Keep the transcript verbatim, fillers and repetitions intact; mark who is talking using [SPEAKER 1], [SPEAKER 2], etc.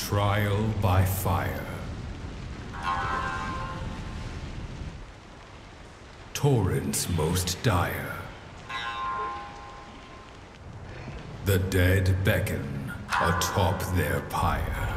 [SPEAKER 1] trial by fire. Torrents most dire. The dead beckon atop their pyre.